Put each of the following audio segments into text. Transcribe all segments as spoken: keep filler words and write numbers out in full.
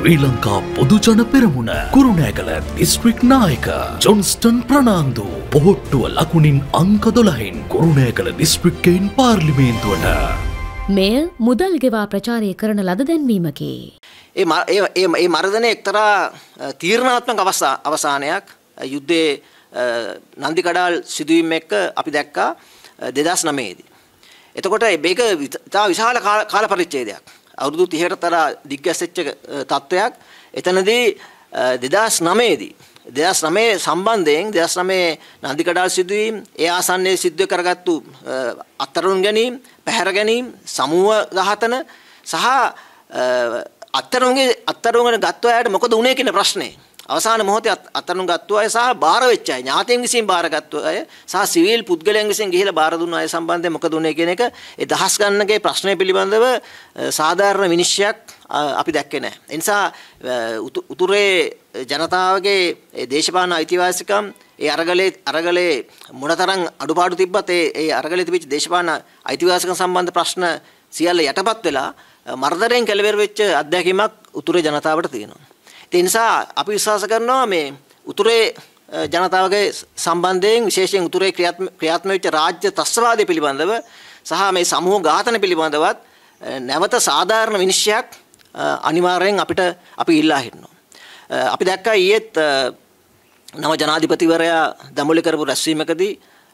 ශ්‍රී ලංකා පොදුජන පෙරමුණ කුරුණෑගල දිස්ත්‍රික් නායක ජොන්ස්ටන් ප්‍රනාන්දු පොහොට්ටුව ලකුණින් අංක දොළහෙන් කුරුණෑගල දිස්ත්‍රික්කයෙන් පාර්ලිමේන්තුවට. මෙය මුදල් ගෙවා ප්‍රචාරය කරන ලද දැන්වීමකි. ඒ ඒ මර්ධනයේ එක්තරා තීරණාත්මක අවසානයක් යුද්ධයේ නන්දිකඩාල් සිදුවීම එක්ක අපි දැක්කා දෙදාස් නවයේ දී. එතකොට මේක ඉතා විශාල කාල පරිච්ඡේදයක්. අවුරුදු තිහකට තරම් දිග්ගැසෙච්ච තත්වයක්. එතනදී දෙදාස් නවයේ දී දෙදාස් නවය සම්බන්ධයෙන් දෙදාස් නවයේ නන්දිකඩාල් සිදුවීම්, ඒ ආසන්නයේ සිද්ධ කරගත්තු අත්අඩංගු ගැනීම, පැහැර ගැනීම, සමූහ ඝාතන සහ අත්අඩංගුගේ අත්අඩංගුගෙන ගත්ත අයට මොකද උනේ කියන ප්‍රශ්නේ. අවසාන මොහොතේ අත්අඩංගු ගත්ත අය සහ බාර වෙච්ච අය, ඥාතීන් විසින් බාරගත්ත අය සහ සිවිල් පුද්ගලයන් විසින් ගිහිලා බාර දුන්න අය සම්බන්ධයෙන් මොකද උනේ කියන එක ඒ දහස් ගණනකේ ප්‍රශ්නය පිළිබඳව සාධාරණ විනිශ්චයක් අපි දැක්කේ නැහැ. ඒ නිසා උතුරේ ජනතාවගේ දේශපාලන අයිතිවාසිකම් ඒ අරගලේ අරගලේ මොනතරම් අඩුපාඩු තිබ්බත් ඒ ඒ අරගලේ තිබිච්ච දේශපාලන අයිතිවාසිකම් සම්බන්ධ ප්‍රශ්න සියල්ල යටපත් වෙලා මර්ධනයෙන් කෙළවර වෙච්ච අත්දැකීමක් උතුරේ ජනතාවට තියෙනවා. ඒ නිසා අපි විශ්වාස කරනවා මේ උතුරේ ජනතාවගේ සම්බන්ධයෙන් විශේෂයෙන් උතුරේ ක්‍රියාත්මක වෙච්ච රාජ්‍ය ත්‍රස්තවාදය පිළිබඳව සහ මේ සමූහ ඝාතන පිළිබඳවත් නැවත සාධාරණ විනිශ්චයක් අනිවාර්යෙන් අපිට අපි ඉල්ලා හිටිනවා. අපි දැක්කා ඊයේත් නව ජනාධිපතිවරයා දඹුල්ලේ කරපු රැස්වීමකදී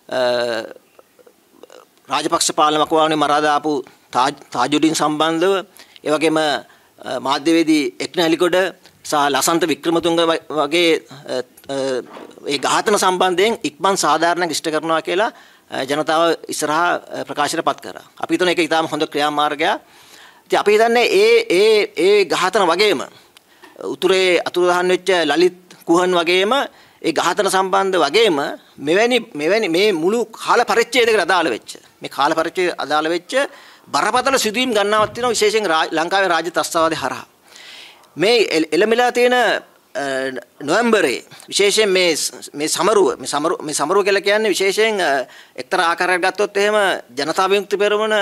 රාජපක්ෂ පාලන වකවානුවේ මරා දාපු තාජුඩින් සම්බන්ධව ඒ වගේම මාධ්‍යවේදී එක්නැලිකොඩ සහ ලසන්ත වික්‍රමතුංග වගේ ඒ ඝාතන සම්බන්ධයෙන් ඉක්මන් සාධාරණයක් ඉෂ්ට කරනවා කියලා ජනතාව ඉස්සරහා ප්‍රකාශයටපත් කරා. අපි හිතන එක ඉතාම හොඳ ක්‍රියාමාර්ගයක්. ඉතින් අපි හිතන්නේ ඒ ඒ ඒ ඝාතන වගේම උතුරේ අතුරුදහන් වෙච්ච ලලිත් කුහන් වගේම ඒ ඝාතන සම්බන්ධ වගේම මෙවැනි මෙවැනි මේ මුළු කාල පරිච්ඡේදයකට අදාළ වෙච්ච මේ කාල පරිච්ඡේදයට අදාළ වෙච්ච බරපතල සිදුවීම් ගණනාවක් තියෙනවා විශේෂයෙන් ලංකාවේ රාජ්‍ය ත්‍රස්තවාදය හරහා. මේ එළමිලා තියෙන නොවැම්බරේ විශේෂයෙන් මේ මේ සමරුව මේ සමරුව මේ සමරුව කියලා කියන්නේ විශේෂයෙන් එක්තරා ආකාරයකට ගත්තොත් එහෙම ජනතා විමුක්ති පෙරමුණ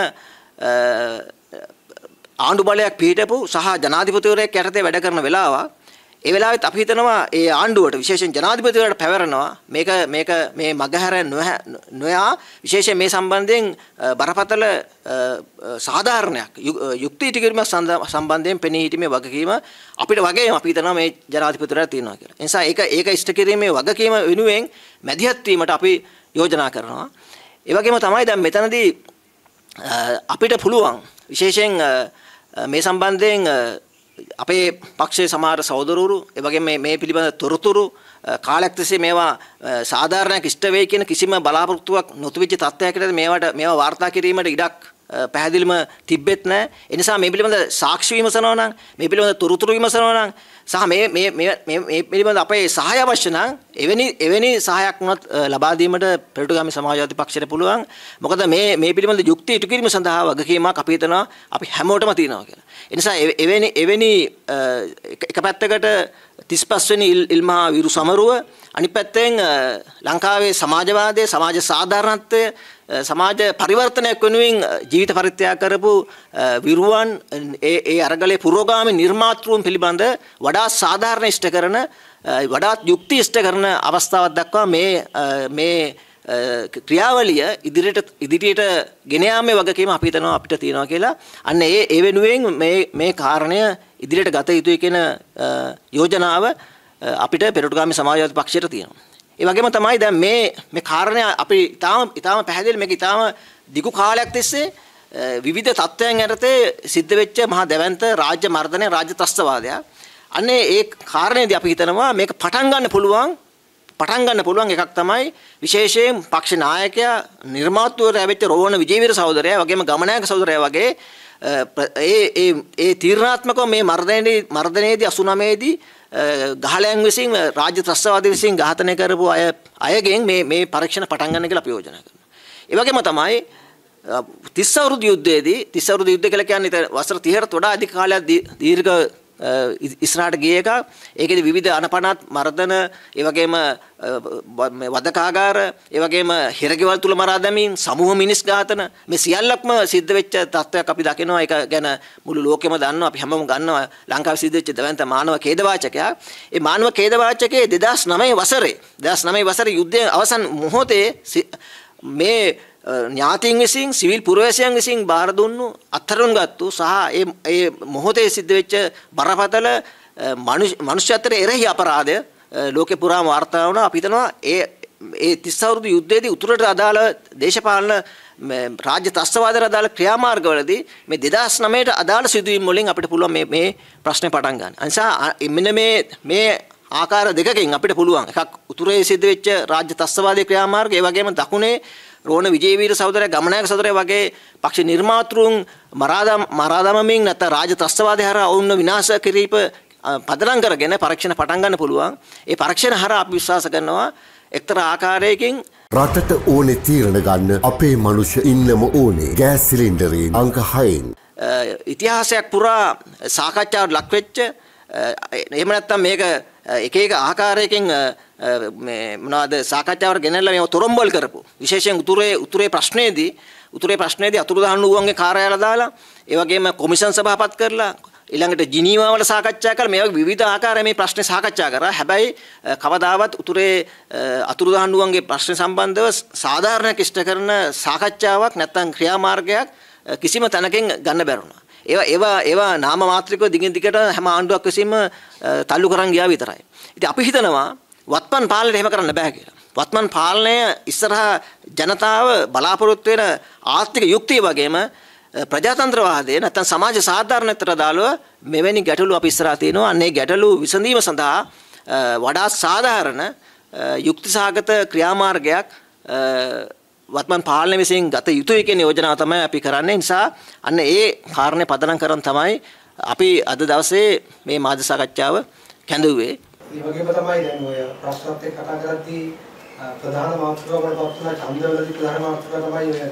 ආණ්ඩු බලයක් පිළිටපු සහ ජනාධිපතිවරයෙක් යටතේ වැඩ කරන වෙලාවක්. ඒ වෙලාවෙත් අපි හිතනවා ඒ ආණ්ඩුවට විශේෂයෙන් ජනාධිපතිවරයාට පැවරනවා මේක මේක මේ මගහැර නොයා විශේෂයෙන් මේ සම්බන්ධයෙන් බරපතල සාධාරණයක් යුක්ති ඉදිරිම සම්බන්ධයෙන් පෙනී සිටීමේ වගකීම අපිට වගේම අපි හිතනවා මේ ජනාධිපතිවරයාට තියෙනවා කියලා. ඒ නිසා ඒක ඒක ඉෂ්ට කිරීමේ වගකීම වෙනුවෙන් මැදිහත් වීමට අපි යෝජනා කරනවා. ඒ වගේම තමයි දැන් මෙතනදී අපිට පුළුවන් විශේෂයෙන් මේ සම්බන්ධයෙන් අපේ පක්ෂයේ සමහර සහෝදරවරු ඒ වගේ මේ මේ පිළිබඳ තොරතුරු කාලයක් තිස්සේ මේවා සාධාරණයක් ඉෂ්ට වෙයි කියන කිසිම බලාපොරොත්තුවක් නොතිබිච්ච තත්ත්වයකට මේවට මේවා වාර්තා කිරීමට ඉඩක් පැහැදිලිම තිබෙත් නැහැ. ඒ නිසා මේ පිළිබඳ සාක්ෂි විමසනවා නම් මේ පිළිබඳ තොරතුරු විමසනවා නම් සහ මේ මේ මේ මේ පිළිබඳ අපේ සහාය අවශ්‍ය නම් එවැනි එවැනි සහායක් වුණත් ලබා දීමට පෙරටුගාමී සමාජවාදී පක්ෂයට පුළුවන්. මොකද මේ මේ පිළිබඳ යුක්ති ඉටු කිරීම සඳහා වගකීමක් අපි හිතනවා අපි හැමෝටම තියෙනවා කියලා. ඒ නිසා එවැනි එවැනි එක පැත්තකට තිස් පහ වෙනි ඉල්මහා විරු සමරුව අනිත් පැත්තෙන් ලංකාවේ සමාජවාදයේ සමාජ සාධාරණත්වය සමාජ පරිවර්තනයක් වෙනුවෙන් ජීවිත පරිත්‍යාග කරපු විරුවන් ඒ ඒ අරගලේ පුරෝගාමී නිර්මාතෘන් පිළිබඳ වඩා සාධාරණ ඉෂ්ට කරන වඩාත් යුක්ති ඉෂ්ට කරන අවස්ථාවක් දක්වා මේ මේ ක්‍රියාවලිය ඉදිරියට ඉදිරියට ගෙන යාමේ වගකීම අපි හිතනවා අපිට තියෙනවා කියලා. අන්න ඒ ඒ වෙනුවෙන් මේ මේ කාරණය ඉදිරියට ගත යුතුයි කියන යෝජනාව අපිට පෙරටුගාමී සමාජවාදී පක්ෂයට තියෙනවා. ඒ වගේම තමයි දැන් මේ මේ කාරණය අපි ඊටාම ඊටාම පැහැදිලි මේක ඊටාම දිගු කාලයක් තිස්සේ විවිධ තත්ත්වයන් යටතේ සිද්ධ වෙච්ච මහා දැවැන්ත රාජ්‍ය මර්ධනය රාජ්‍ය ත්‍රස්තවාදය. අන්නේ ඒ කාරණේදී අපි හිතනවා මේක පටන් ගන්න පුළුවන් පටන් ගන්න පුළුවන් එකක් තමයි විශේෂයෙන් පක්ෂ නායකයා නිර්මාතෘවරයා වෙච්ච රෝහණ විජේවීර සහෝදරයා වගේම ගමනායක සහෝදරයා වගේ ඒ ඒ ඒ තීරණාත්මකව මේ මර්ධනයේදී මර්ධනයේදී අසුනමේ දී ගහලයන් විසින් රාජ්‍ය ත්‍රස්තවාදී විසින් ඝාතනය කරපු අය අයගෙන් මේ මේ පරීක්ෂණ පටන් ගන්න කියලා අපි යෝජනා කරනවා. ඒ වගේම තමයි තිස් අවුරුදු යුද්ධයේදී තිස් අවුරුදු යුද්ධය කියලා කියන්නේ වසර තිහකට වඩා අධික කාලයක් දීර්ඝ ඉස්සරහට ගිය එක. ඒකෙදි විවිධ අනපනත් මර්ධන, ඒ වගේම වදකාගාර, ඒ වගේම හිරගෙවල් තුල මරා දැමීම්, සමූහ මිනිස් ඝාතන මේ සියල්ලක්ම සිද්ධ වෙච්ච තත්ත්වයක් අපි දකිනවා. ඒක ගැන මුළු ලෝකෙම දන්නවා. අපි හැමෝම ගන්නවා ලංකාවේ සිද්ධ වෙච්ච දවන්ත මානව ඛේදවාචකයක්. ඒ මානව ඛේදවාචකයේ දෙදාස් නවය වසරේ දෙදාස් නවය වසරේ යුද්ධයේ අවසන් මොහොතේ මේ ඥාතීන් විසින් සිවිල් පුරවැසියන් විසින් බාර දුන්නු අත්හරුන් ගත්තු සහ ඒ ඒ මොහොතේ සිද්ධ වෙච්ච බරපතල මනුෂ්‍යත්වයට එරෙහි අපරාධය ලෝකේ පුරාම වාර්තා වුණා. අපි හිතනවා ඒ ඒ තිස් අවුරුදු යුද්ධයේදී උතුරට අදාළ දේශපාලන රාජ්‍ය ත්‍රස්තවාදයට අදාළ ක්‍රියාමාර්ගවලදී මේ දෙදාස් නවයට අදාළ සිදුවීම් වලින් අපිට පුළුවන් මේ මේ ප්‍රශ්නේ පටන් ගන්න. ඒ නිසා මෙන්න මේ මේ ආකාර දෙකකින් අපිට පුළුවන් එකක් උතුරේ සිද්ධ වෙච්ච රාජ්‍ය ත්‍රස්තවාදී ක්‍රියාමාර්ගය, ඒ වගේම දකුණේ රෝණ විජේවීර සහෝදරයා, ගමනායක සහෝදරයා වගේ පක්ෂ නිර්මාතෘන් මරාදම මරාදමමින් නැත්නම් රාජ්‍ය ත්‍රස්තවාදය හරහා ඔවුන්ව විනාශ කිරීම පදනම් කරගෙන පරීක්ෂණ පටන් ගන්න පුළුවන්. ඒ පරීක්ෂණ හරහා අපි විශ්වාස කරනවා එක්තරා ආකාරයකින් රටට ඕනේ තීරණ ගන්න අපේ මනුෂ්‍ය ඉන්නම ඕනේ ගෑස් සිලින්ඩරයෙන් අංක හයෙන්. ඉතිහාසයක් පුරා සාකච්ඡාවට ලක් වෙච්ච, එහෙම නැත්නම් මේක එක එක ආකාරයකින් මේ මොනවාද සාකච්ඡාවට ගෙනල්ලා මේව තොරම්බල් කරපු, විශේෂයෙන් උතුරේ උතුරේ ප්‍රශ්නේදී උතුරේ ප්‍රශ්නේදී අතුරුදහන් වූවන්ගේ කාර්යාලය දාලා, ඒ වගේම කොමිෂන් සභාපත් කරලා, ඊළඟට ජිනීවා වල සාකච්ඡා කරලා මේ වගේ විවිධ ආකාරයේ මේ ප්‍රශ්නේ සාකච්ඡා කරා. හැබැයි කවදාවත් උතුරේ අතුරුදහන් වූවන්ගේ ප්‍රශ්න සම්බන්ධව සාධාරණ කිෂ්ඨ කරන සාකච්ඡාවක් නැත්නම් ක්‍රියාමාර්ගයක් කිසිම තැනකින් ගන්න බැරුණා. ඒවා ඒවා ඒවා නාම මාත්‍රිකව දිගින් දිගට හැම ආණ්ඩුවක් විසින්ම තල්ලු කරන් ගියා විතරයි. ඉතින් අපි හිතනවා වත්මන් පාලනය එහෙම කරන්න බෑ කියලා. වත්මන් පාලනය ඉස්සරහා ජනතාව බලාපොරොත්තු වෙන ආර්ථික යුක්තිය වගේම ප්‍රජාතන්ත්‍රවාදයේ නැත්නම් සමාජ සාධාරණත්වයට දාලව මෙවැනි ගැටලු අපි ඉස්සරහා තියෙනවා. අන්නේ ගැටලු විසඳීම සඳහා වඩා සාධාරණ යුක්තිසහගත ක්‍රියාමාර්ගයක් වත්මන් පාලනය විසින් ගත යුතුයි කියන යෝජනාව තමයි අපි කරන්නේ. නිසා අන්න ඒ කාරණේ පදනම් කරන් තමයි අපි අද දවසේ මේ මාධ්‍ය සාකච්ඡාව කැඳවුවේ. ඒ වගේම තමයි දැන් ඔය ප්‍රශ්නත් එක්ක කතා කරද්දී ප්‍රධාන මාතෘකාවට පත් වුණා ඡන්දවලදී ප්‍රධාන මාතෘකාව තමයි ඔය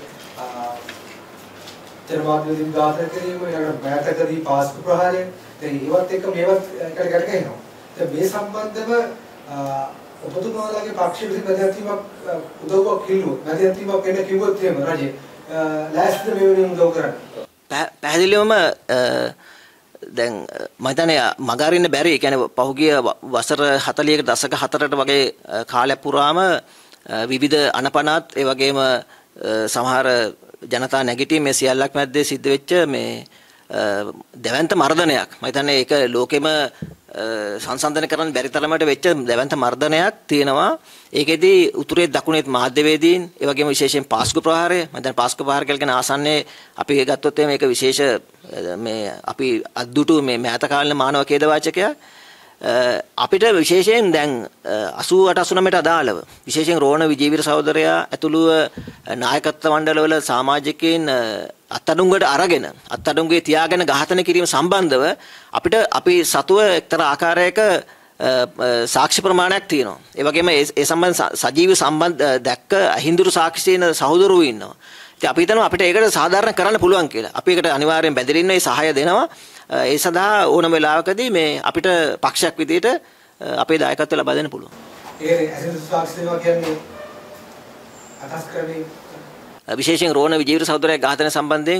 ජනවාදීන් ඝාතන කිරීම, ඊළඟට මෑතකදී පාස්කු ප්‍රහාරය. දැන් ඒවත් එක්ක මේවත් එකට ගැට ගහනවා. දැන් මේ සම්බන්ධව ඔබතුමාලගේ පක්ෂ විසින් මැදිහත්වීමක් උදව්වක් කිල්ලුවොත්, මැදිහත්වීමක් වෙන්න කිව්වොත් එහෙම රජය ලෑස්තිද මේ වෙනුවෙන් උදව් කරන්න? පැහැදිලිවම දැන් මම හිතන්නේ මග අරින්න බැරි. ඒ කියන්නේ පහුගිය වසර හතළිහක දශක හතරට වගේ කාලයක් පුරාම විවිධ අනපනත්, ඒ වගේම සමහර ජනතා නැගිටීම් මේ සියල්ලක් මැද්දේ සිද්ධ වෙච්ච මේ දැවැන්ත මර්ධනයක්. මම හිතන්නේ ඒක ලෝකෙම සංසන්දනය කරන්න බැරි තරමට වෙච්ච දැවැන්ත මර්ධනයක් තියෙනවා. ඒකෙදි උතුරේ දකුණේත් මාධ්‍යවේදීන්, ඒ වගේම විශේෂයෙන් පාස්කු ප්‍රහාරය, මම දැන් පාස්කු ප්‍රහාර කියන ආසන්නයේ අපි ගත්තොත් මේක විශේෂ මේ අපි අද්දුටු මේ මෑත කාලීන මානව ඛේදවාචකයක්. අපිට විශේෂයෙන් දැන් අසූ අට අසූ නවයට අදාළව විශේෂයෙන් රෝණ විජේවීර සහෝදරයා ඇතුළු නායකත්ව මණ්ඩලවල සමාජිකයින් අත්අඩංගුවට අරගෙන අත්අඩංගුවේ තියාගෙන ඝාතන කිරීම සම්බන්ධව අපිට අපි සතුව එක්තරා ආකාරයක සාක්ෂි ප්‍රමාණයක් තියෙනවා. ඒ වගේම ඒ සම්බන්ධ සජීවී සම්බන්ධ දැක්ක අහිඳුරු සාක්ෂි තියෙන සහෝදරවෝ ඉන්නවා. ඉතින් අපි හිතනවා අපිට ඒකට සාධාරණ කරන්න පුළුවන් කියලා. අපි ඒකට අනිවාර්යෙන් බැඳලා ඉන්න ඒ සහාය දෙනවා. ඒ සඳහා ඕනම වෙලාවකදී මේ අපිට පක්ෂයක් විදිහට අපේ දායකත්වය ලබා දෙන්න පුළුවන්. ඒ අහිඳුරු සාක්ෂි දෙනවා කියන්නේ අදහස් කරන්නේ විශේෂයෙන් රෝණ විජේවීර සහෝදරයා ඝාතන සම්බන්ධයෙන්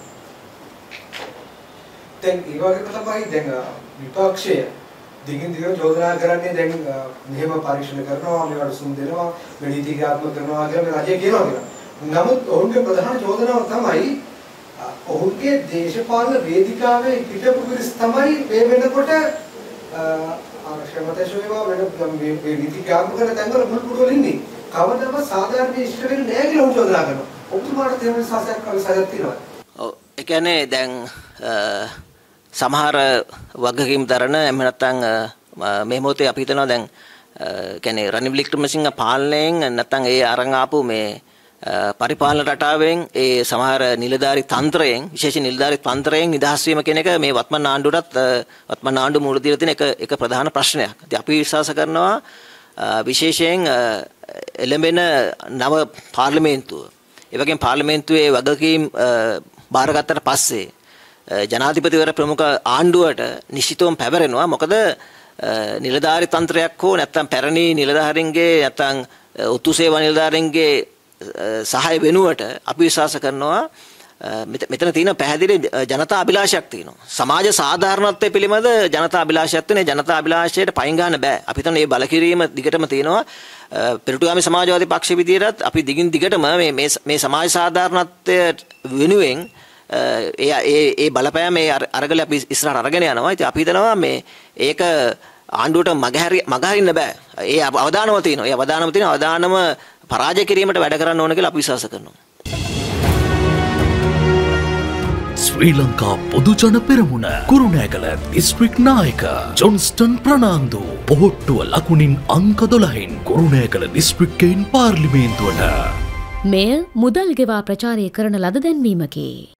දැන් ඒ වගේම තමයි දැන් විපක්ෂය දිගින් දිගට චෝදනා කරන්නේ දැන් මෙහෙම පරීක්ෂණ කරනවා, මේකට සුම් දෙනවා, නීතිගාත්මක කරනවා කියලා රජය කියනවා කියලා. නමුත් ඔවුන්ගේ ප්‍රධාන චෝදනාව තමයි ඔවුන්ගේ දේශපාලන වේදිකාවේ පිටපු පිරිස් තමයි මේ වෙනකොට ආරක්ෂක මතේශෝවා වෙන මේ නීතිගාත්මක කරන තැන්වල මුල් පුඩුවල ඉන්නේ. කවදාවත් සාධාරණ ඉෂ්ට වෙන්නේ නැහැ කියලා ඔවුන් චෝදනා කරනවා. ඔබතුමාට තේරෙන සාසයක් කවසාරයක් තියෙනවා. ඔව් ඒ කියන්නේ දැන් සමහර වගකීම් දරන එහෙම නැත්නම් මේ මොහොතේ අපි හිතනවා දැන් කියන්නේ රනිල් වික්‍රමසිංහ පාලනයෙන් නැත්නම් ඒ අරන් ආපු මේ පරිපාලන රටාවෙන් ඒ සමහර නිලධාරි තන්ත්‍රයෙන් විශේෂ නිලධාරි තන්ත්‍රයෙන් නිදහස් වීම කියන එක මේ වත්මන් ආණ්ඩුවටත් වත්මන් ආණ්ඩුව මුල දීලා තියෙන එක එක ප්‍රධාන ප්‍රශ්නයක්. ඉතින් අපි විශ්වාස කරනවා විශේෂයෙන් එළඹෙන නව පාර්ලිමේන්තුව, ඒ වගේම පාර්ලිමේන්තුවේ වගකීම් බාරගත්තට පස්සේ ජනාධිපතිවර ප්‍රමුඛ ආණ්ඩුවට නිශ්චිතවම පැවරෙනවා. මොකද නිලධාරී තන්ත්‍රයක් හෝ නැත්නම් පැරණි නිලධාරීන්ගේ නැත්නම් ඔත්තු සේවා නිලධාරීන්ගේ සහාය වෙනුවට අපි විශ්වාස කරනවා මෙතන තියෙන පැහැදිලි ජනතා අභිලාෂයක් තියෙනවා. සමාජ සාධාරණත්වය පිළිබඳ ජනතා අභිලාෂයක් තියෙන ජනතා අභිලාෂයට පයින් ගන්න බෑ. අපි හිතන මේ බලකිරීම දිගටම තියෙනවා. පෙරටුගාමී සමාජවාදී පක්ෂ විදියටත් අපි දිගින් දිගටම මේ මේ සමාජ සාධාරණත්වය වෙනුවෙන් ඒ ඒ ඒ බලපෑම මේ අරගල අපි ඉස්සරහට අරගෙන යනවා. ඉතින් අපි හිතනවා මේ ඒක ආණ්ඩුවට මගහැරි මගහරින්න බෑ. ඒ අවදානම තියෙනවා. ඒ අවදානම තියෙන අවදානම පරාජය කිරීමට වැඩ කරන්න ඕන කියලා අපි විශ්වාස කරනවා. ශ්‍රී ලංකා පොදු ජන පෙරමුණ කුරුණෑගල දිස්ත්‍රික් නායක ජොන්ස්ටන් ප්‍රනාන්දු පොහොට්ටුව ලකුණින් අංක දොළහෙන් කුරුණෑගල දිස්ත්‍රික්කයෙන් පාර්ලිමේන්තුවට මෙය මුදල් ගෙවා ප්‍රචාරය කරන ලද දැන්වීමකි.